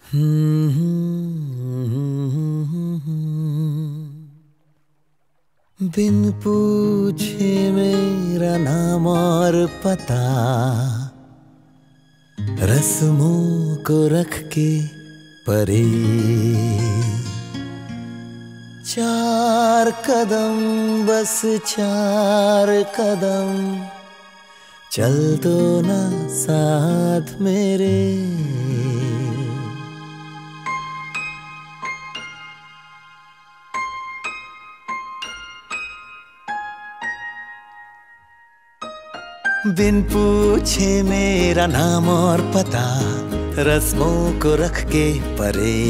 बिन पूछे मेरा नाम और पता, रस्मों को रख के परे, चार कदम बस चार कदम, चल दो ना साथ मेरे। बिन पूछे मेरा नाम और पता, रस्मों को रख के परे,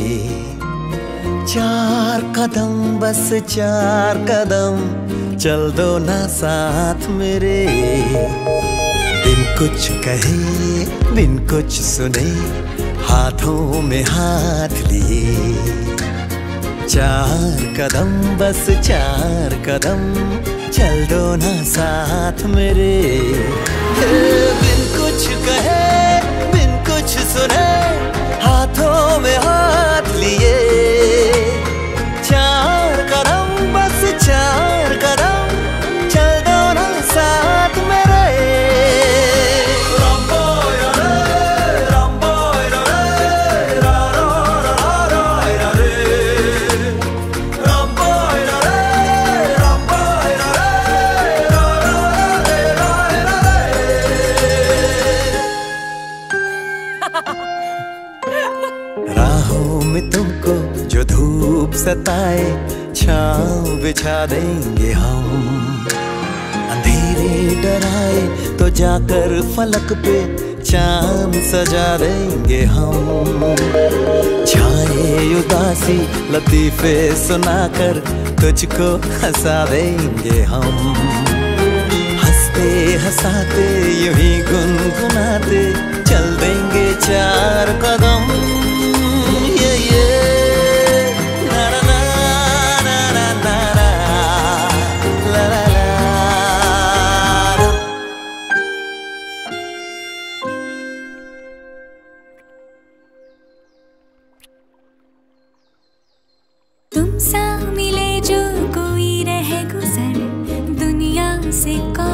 चार कदम बस चार कदम, चल दो ना साथ मेरे। बिन कुछ कहे बिन कुछ सुने, हाथों में हाथ लिए, चार कदम बस चार कदम, चल दो ना साथ मेरे। बिन कुछ कहे बिन कुछ सुने, हाथों में हाथ लिए, चार कदम बस चार कदम, चल दो ना साथ मेरे। राहों में तुमको जो धूप सताए, छाँव बिछा देंगे हम। अंधेरे डराए तो जाकर फलक पे चांद सजा देंगे हम। छाए उदासी लतीफे सुनाकर तुझको हंसा देंगे हम। हंसते हंसाते यूं ही गुनगुनाते चल देंगे चार कदम। तुम सा मिले जो कोई रहे गुजर, दुनिया से